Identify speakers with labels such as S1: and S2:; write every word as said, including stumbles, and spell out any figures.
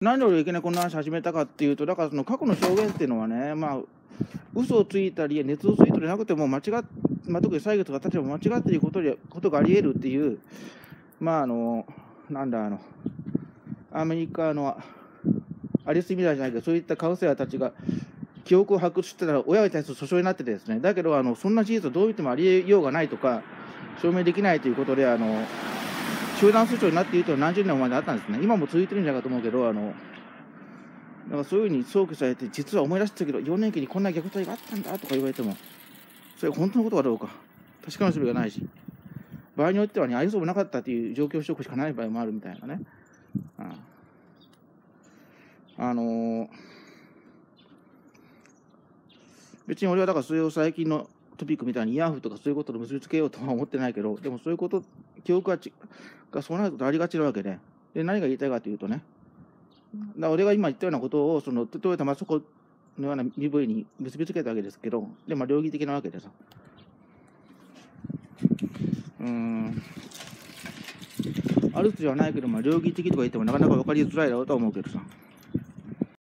S1: なんで俺いきなりこんな話始めたかっていうと、だからその過去の証言っていうのはね、まあ、嘘をついたり、捏造ツイートでなくても間違っ、まあ、特に歳月が経てば間違っていることでことがあり得るっていう、まあ、あの、なんだ、あの、アメリカのアリス・ミラーじゃないけど、そういったカウンセラーたちが記憶を発掘したら、親に対する訴訟になっててですね、だけど、あのそんな事実をどう言ってもあり得ようがないとか、証明できないということで、あの集団訴訟になっているというのは何十年も前にあったんですね。今も続いてるんじゃないかと思うけど、あのだからそういうふうに想起されて、実は思い出したけど、よねん期にこんな虐待があったんだとか言われても、それ本当のことかどうか、確かめるすべがないし、場合によってはね、愛想もなかったという状況証拠しかない場合もあるみたいなね。ああのー、別に俺はだからそれを最近のトピックみたいにイヤフとかそういうことと結びつけようとは思ってないけど、でもそういうこと、記憶がちがそうなることありがちなわけで、で何が言いたいかというとね、だから俺が今言ったようなことを、そのトヨタマソコのような身振りに結びつけたわけですけど、で、まあ、両義的なわけでさ。うーん。あるつではないけど、まあ、両義的とか言ってもなかなか分かりづらいだろうとは思うけどさ。